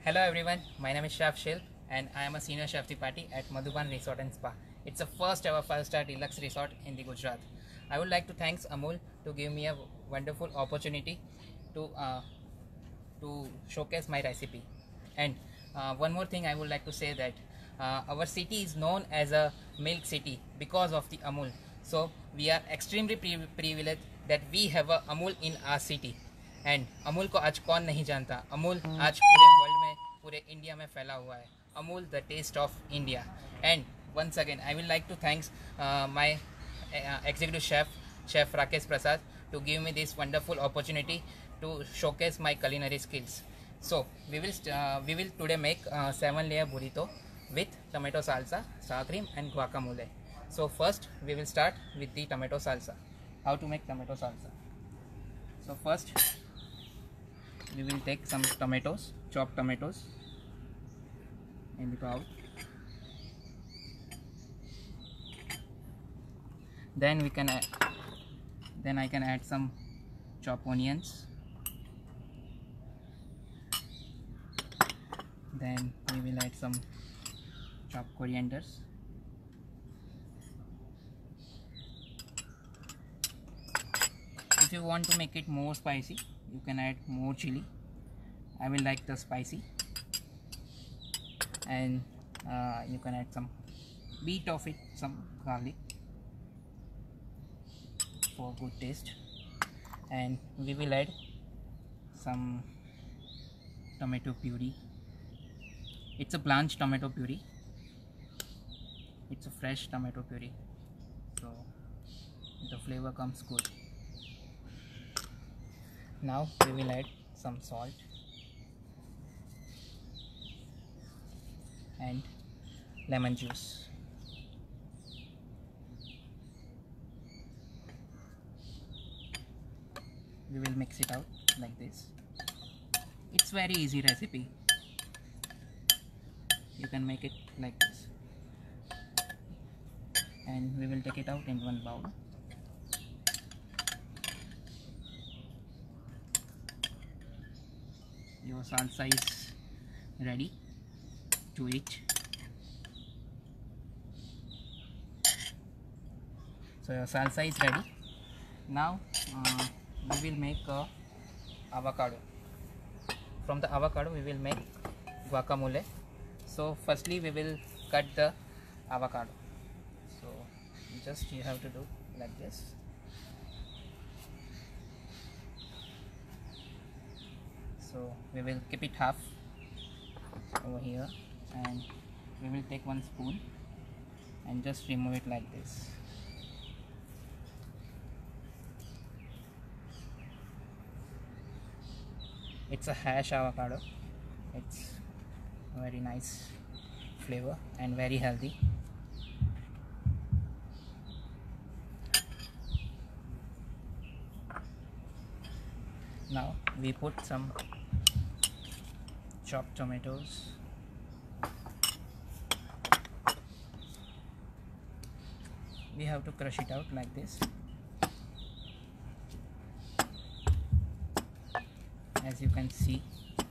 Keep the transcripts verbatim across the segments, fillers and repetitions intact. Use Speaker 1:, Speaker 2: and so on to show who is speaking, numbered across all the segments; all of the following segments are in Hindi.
Speaker 1: Hello everyone, my name is Chef Shilp and I am a senior chef Tripathi at Madhuban Resort and Spa. It's the first ever five star deluxe resort in the Gujarat. I would like to thank Amul to give me a wonderful opportunity to uh, to showcase my recipe. And uh, one more thing I would like to say that uh, our city is known as a milk city because of the Amul. So we are extremely pri- privileged that we have a Amul in our city. And Amul को आज कौन नहीं जानता. अमूल आज पूरे वर्ल्ड में, पूरे इंडिया में फैला हुआ है. Amul the taste of India. And once again I will like to thanks my executive chef chef Rakesh Prasad to give me this wonderful opportunity to showcase my culinary skills. So we will uh, we will today make uh, seven layer burrito with tomato salsa, sour cream and guacamole. So first we will start with the tomato salsa. How to make tomato salsa? So first we will take some tomatoes, chopped tomatoes in the bowl. Then we can add, then I can add some chopped onions. Then we will add some chopped corianders. If you want to make it more spicy, you can add more chili. I will like the spicy, and uh, you can add some bit of it, some garlic for good taste. And we will add some tomato puree. It's a blanched tomato puree. It's a fresh tomato puree, so the flavor comes good. Now we will add some salt and lemon juice. We will mix it out like this. It's very easy recipe. You can make it like this. And we will take it out in one bowl. Your salsa is ready to eat. So your salsa is ready. Now uh, we will make a avocado. From the avocado we will make guacamole. So firstly we will cut the avocado. So just you have to do like this. So we will keep it half over here, and we will take one spoon and just remove it like this. It's a hash avocado. It's a very nice flavor and very healthy. Now we put some chopped tomatoes. We have to crush it out like this. As you can see,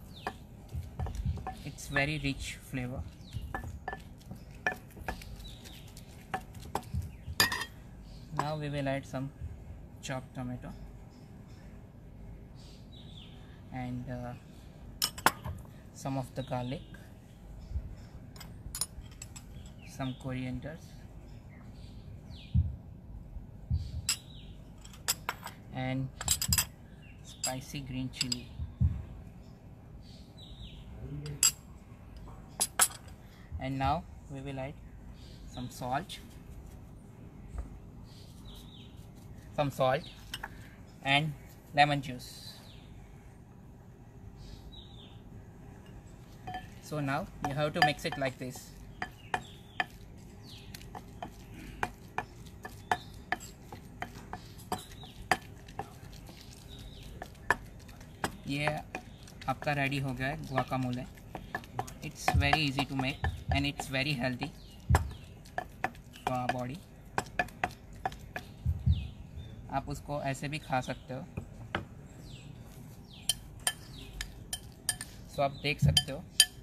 Speaker 1: it's very rich flavor. Now we will add some chopped tomato and uh, some of the garlic, some corianders, and spicy green chili. And now we will add some salt, some salt and lemon juice. So now you have to mix it like this. ये आपका रेडी हो गया है guacamole. It's very easy to make and it's very healthy for our body. आप उसको ऐसे भी खा सकते हो. सो आप देख सकते हो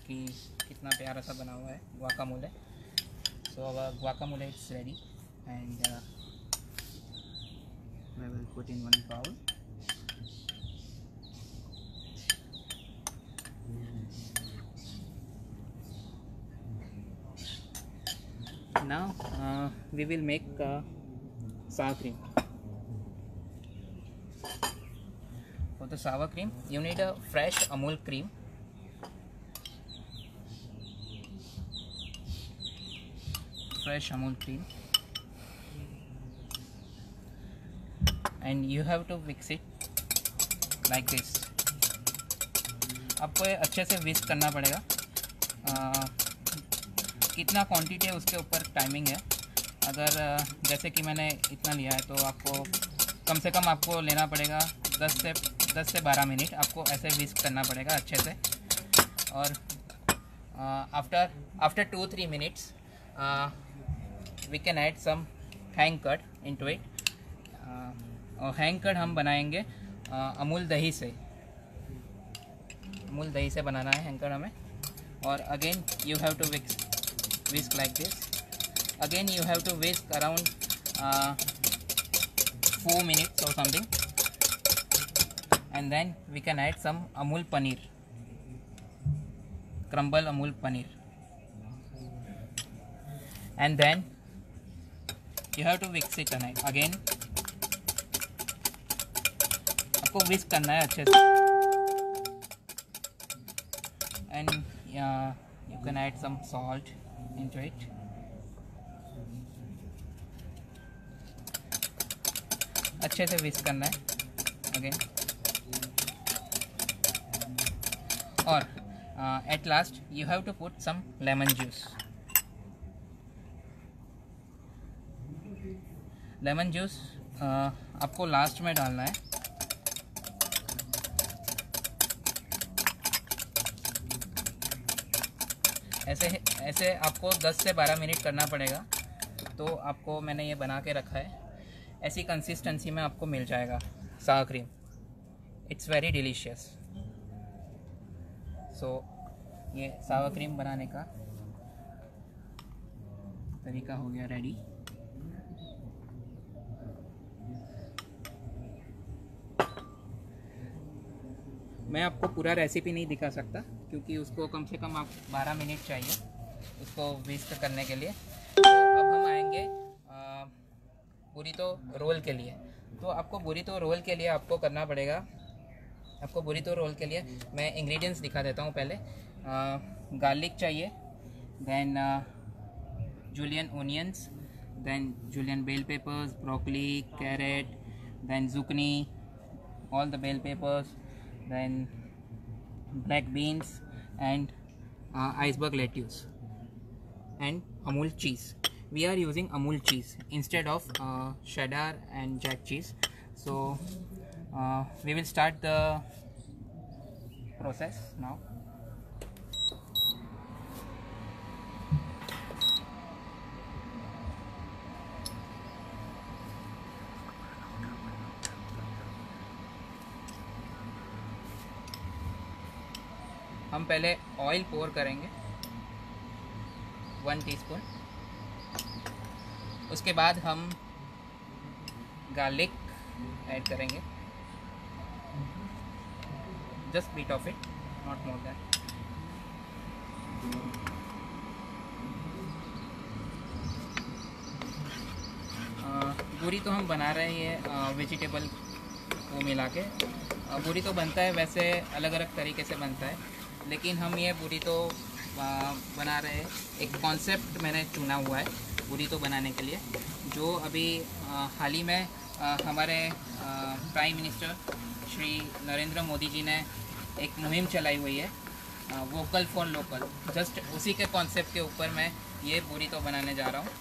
Speaker 1: कि कितना प्यारा सा बना हुआ है guacamole. So our guacamole is ready, and uh, I will put in one bowl. Now uh, we will make uh, sour cream. For the sour cream, you need a fresh Amul cream. Fresh Amul cream, and you have to mix it like this. आपको ये अच्छे से विस्क करना पड़ेगा. आ, कितना क्वांटिटी है उसके ऊपर टाइमिंग है. अगर जैसे कि मैंने इतना लिया है तो आपको कम से कम आपको लेना पड़ेगा दस से दस से बारह मिनट. आपको ऐसे विस्क करना पड़ेगा अच्छे से. और after after two three minutes we can add some hang curd into it. uh, और hang curd हम बनाएंगे अमूल uh, दही से. अमूल दही से बनाना है hang curd हमें. और again you have to whisk whisk like this. Again you have to whisk around uh, four minutes or something, and then we can add some Amul paneer, crumble Amul paneer, and then you have to whisk it again. आपको whisk करना है अच्छे से. And uh, you can add some salt into it. अच्छे से whisk करना है again. और uh, at last you have to put some lemon juice. Lemon juice आपको लास्ट में डालना है. ऐसे ऐसे आपको दस से बारह मिनट करना पड़ेगा. तो आपको मैंने ये बना के रखा है. ऐसी कंसिस्टेंसी में आपको मिल जाएगा sour cream. It's very delicious. So ये सावर क्रीम बनाने का तरीका हो गया रेडी. मैं आपको पूरा रेसिपी नहीं दिखा सकता क्योंकि उसको कम से कम आप बारह मिनट चाहिए उसको विस्क करने के लिए. तो अब हम आएंगे बुरीतो रोल के लिए. तो आपको बुरीतो रोल के लिए आपको करना पड़ेगा. आपको बुरीतो रोल के लिए मैं इंग्रेडिएंट्स दिखा देता हूँ पहले. गार्लिक चाहिए, then julienne onions, then julienne bell peppers, broccoli, carrot, then zucchini, all the bell peppers, then black beans and uh, iceberg lettuce, and Amul cheese. We are using Amul cheese instead of uh, cheddar and jack cheese. So uh, we will start the process now. हम पहले ऑयल पोर करेंगे वन टीस्पून. उसके बाद हम गार्लिक ऐड करेंगे, just bit of it, not more than. पूरी तो हम बना रहे हैं वेजिटेबल वो मिला के. पूरी तो बनता है वैसे अलग अलग तरीके से बनता है, लेकिन हम ये पूरी तो बना रहे हैं. एक कॉन्सेप्ट मैंने चुना हुआ है पूरी तो बनाने के लिए, जो अभी हाल ही में आ, हमारे प्राइम मिनिस्टर श्री नरेंद्र मोदी जी ने एक मुहिम चलाई हुई है, वोकल फॉर लोकल. जस्ट उसी के कॉन्सेप्ट के ऊपर मैं ये पूरी तो बनाने जा रहा हूँ.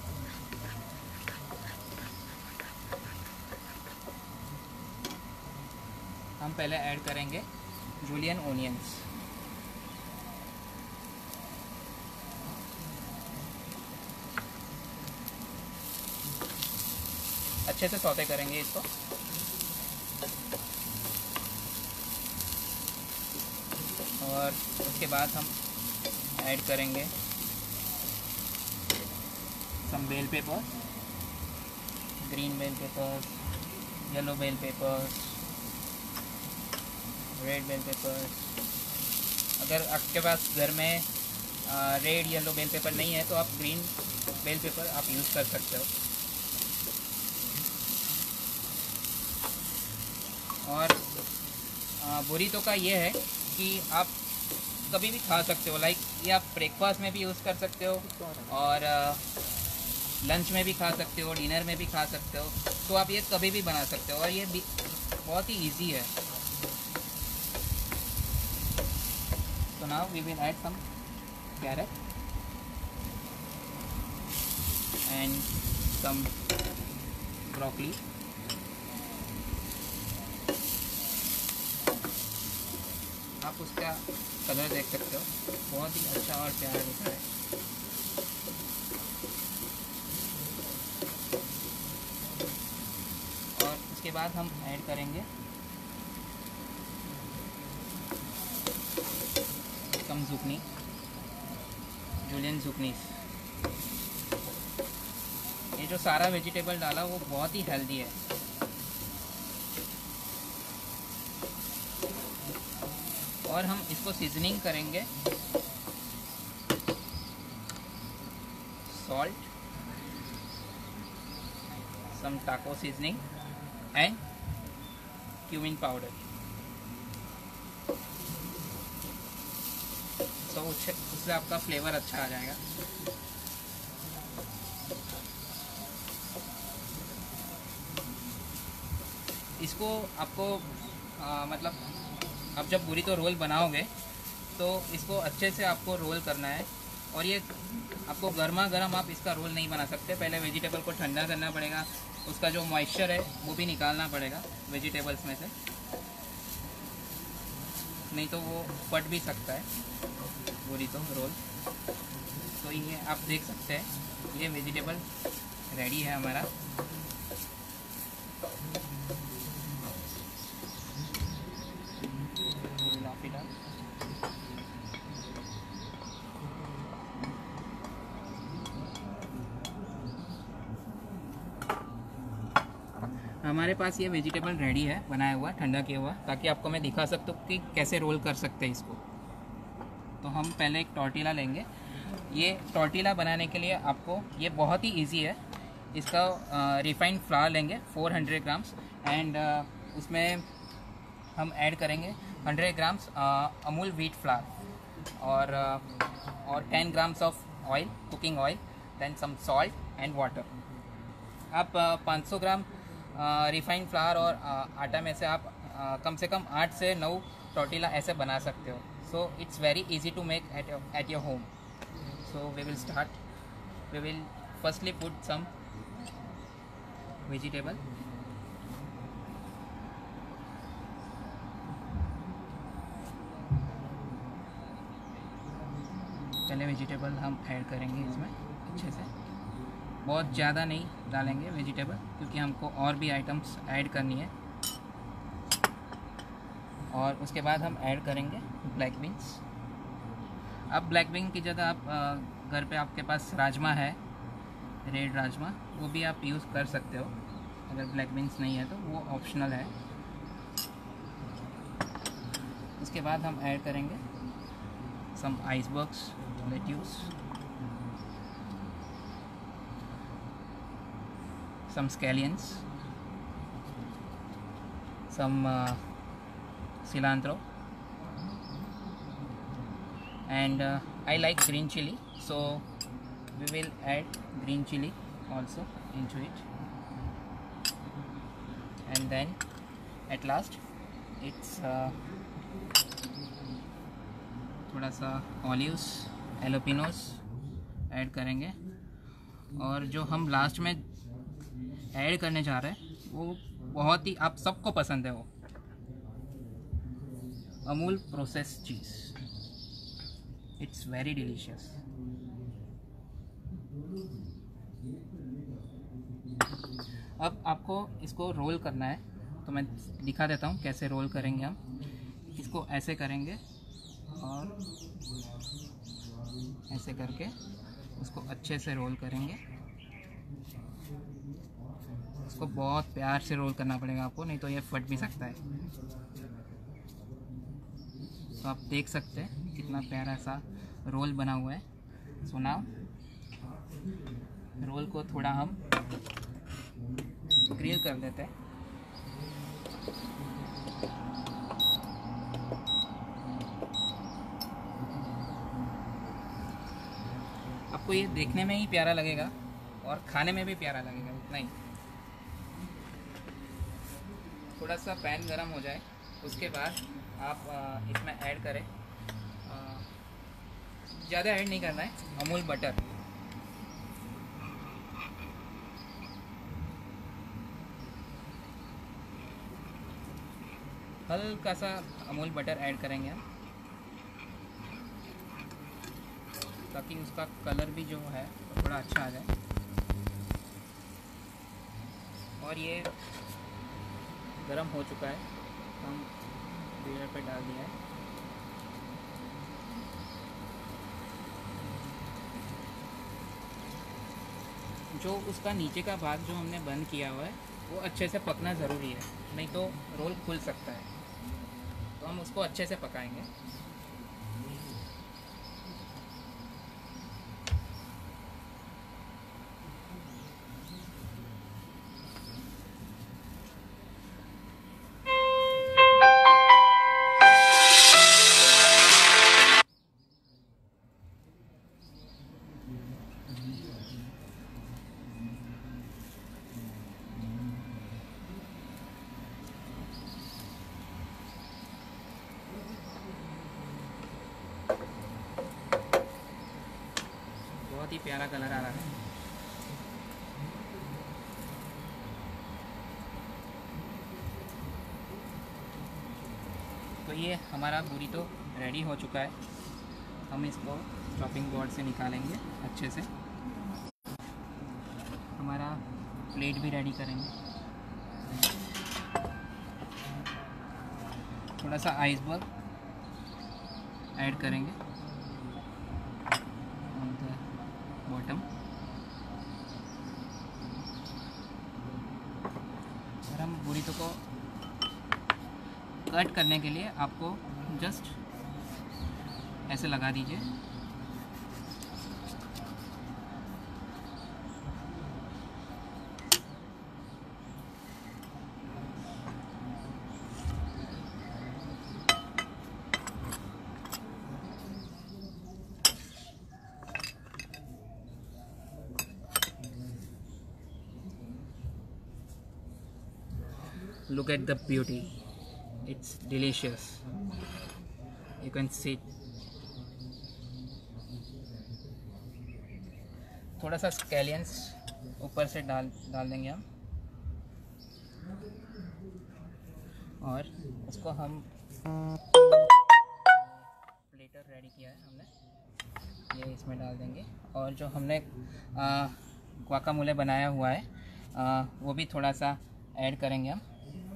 Speaker 1: हम पहले ऐड करेंगे जुलियन ओनियंस. अच्छे से सौते करेंगे इसको. और उसके बाद हम ऐड करेंगे some bell pepper, green bell peppers, yellow bell peppers, red bell peppers. अगर आपके पास घर में रेड येलो बेल पेपर नहीं है तो आप ग्रीन बेल पेपर आप यूज़ कर सकते हो। और बुरीतो का ये है कि आप कभी भी खा सकते हो, लाइक ये आप ब्रेकफास्ट में भी यूज़ कर सकते हो और लंच में भी खा सकते हो, डिनर में भी खा सकते हो। तो आप ये कभी भी बना सकते हो और ये भी बहुत ही इजी है। So now we will add some carrot and some broccoli. आप उसका कलर देख सकते हो, बहुत ही अच्छा और प्यारा दिख रहा है। और उसके बाद हम ऐड करेंगे कम जुकनी, जूलियन जुकनीस। ये जो सारा वेजिटेबल डाला वो बहुत ही हेल्दी है। और हम इसको सीजनिंग करेंगे सॉल्ट, सम टाको सीजनिंग एंड क्यूमिन पाउडर। तो उससे उससे आपका फ्लेवर अच्छा आ जाएगा। इसको आपको आ, मतलब आप जब बुरीतो रोल बनाओगे तो इसको अच्छे से आपको रोल करना है। और ये आपको गर्मा गर्म आप इसका रोल नहीं बना सकते, पहले वेजिटेबल को ठंडा करना पड़ेगा, उसका जो मॉइस्चर है वो भी निकालना पड़ेगा वेजिटेबल्स में से, नहीं तो वो फट भी सकता है बुरीतो रोल। तो ये आप देख सकते हैं ये वेजिटेबल रेडी है हमारा। हमारे पास ये वेजिटेबल रेडी है, बनाया हुआ, ठंडा किया हुआ, ताकि आपको मैं दिखा सकता हूँ कि कैसे रोल कर सकते हैं इसको। तो हम पहले एक टॉर्टिला लेंगे। ये टॉर्टिला बनाने के लिए आपको ये बहुत ही इजी है। इसका रिफाइंड फ्लावर लेंगे फोर हंड्रेड ग्राम्स एंड उसमें हम ऐड करेंगे hundred grams Amul wheat flour और uh, और ten grams of oil, cooking oil, then some salt and water. आप पाँच सौ ग्राम रिफाइंड फ्लावर और uh, आटा में से आप uh, कम से कम आठ से नौ टॉर्टिला ऐसे बना सकते हो। So it's very easy to make at your, at your home. So we will start. We will firstly put some vegetable. पहले वेजिटेबल हम ऐड करेंगे इसमें अच्छे से, बहुत ज़्यादा नहीं डालेंगे वेजिटेबल क्योंकि हमको और भी आइटम्स ऐड करनी है। और उसके बाद हम ऐड करेंगे ब्लैक बीन्स। अब ब्लैक बीन की जगह आप घर पे आपके पास राजमा है, रेड राजमा, वो भी आप यूज़ कर सकते हो। अगर ब्लैक बीन्स नहीं है तो वो ऑप्शनल है। उसके बाद हम ऐड करेंगे some icebergs, lettuce, some scallions, some cilantro, and uh, I like green chili, so we will add green chili also into it, and then at last it's uh, थोड़ा सा ऑलिव्स, एलोपिनोस ऐड करेंगे। और जो हम लास्ट में ऐड करने जा रहे हैं वो बहुत ही आप सबको पसंद है, वो Amul process cheese. It's very delicious. अब आपको इसको रोल करना है, तो मैं दिखा देता हूँ कैसे रोल करेंगे। हम इसको ऐसे करेंगे और ऐसे करके उसको अच्छे से रोल करेंगे। इसको बहुत प्यार से रोल करना पड़ेगा आपको, नहीं तो ये फट भी सकता है। तो आप देख सकते हैं कितना प्यारा सा रोल बना हुआ है। सो नाउ रोल को थोड़ा हम ग्रिल कर देते हैं। आपको ये देखने में ही प्यारा लगेगा और खाने में भी प्यारा लगेगा, उतना ही। थोड़ा सा पैन गरम हो जाए उसके बाद आप इसमें ऐड करें, ज़्यादा ऐड नहीं करना है, अमूल बटर। हल्का सा अमूल बटर ऐड करेंगे हम, ताकि उसका कलर भी जो है थोड़ा अच्छा आ जाए। और ये गरम हो चुका है, हम ग्रिलर पे डाल दिया है। जो उसका नीचे का भाग जो हमने बंद किया हुआ है वो अच्छे से पकना ज़रूरी है, नहीं तो रोल खुल सकता है। तो हम उसको अच्छे से पकाएंगे। बहुत ही प्यारा कलर आ रहा है। तो ये हमारा बुरीतो रेडी हो चुका है। हम इसको चॉपिंग बोर्ड से निकालेंगे अच्छे से। हमारा प्लेट भी रेडी करेंगे। थोड़ा सा आइसबर्ग ऐड करेंगे ऑन द बॉटम। और हम बुरीतो को कट करने के लिए आपको जस्ट ऐसे लगा दीजिए। Look at the beauty, it's delicious, you can see। थोड़ा सा स्केलियंस ऊपर से डाल डाल देंगे हम, और उसको हम प्लेटर रेडी किया है हमने, ये इसमें डाल देंगे। और जो हमने ग्वाकामोले बनाया हुआ है आ, वो भी थोड़ा सा ऐड करेंगे हम।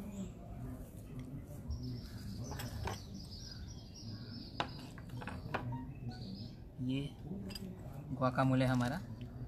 Speaker 1: ये ग्वाकामोले हमारा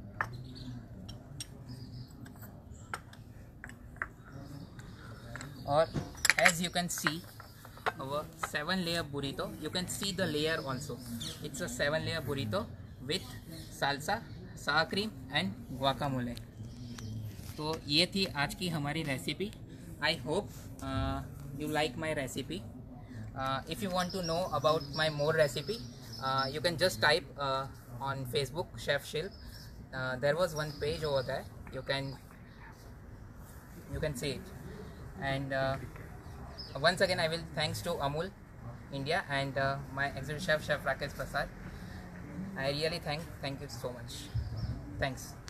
Speaker 1: और as you can see our seven layer burrito, you can see the layer also, it's a seven layer burrito with salsa, sour cream and guacamole। तो ये थी आज की हमारी recipe. I hope you like my recipe. If you want to know about my more recipe, you can just type uh, on Facebook Chef Shilp. Uh, there was one page over there, you can you can see it। And uh, once again I will thanks to Amul India and uh, my executive chef Chef Rakesh Prasad। I really thank thank you so much, thanks।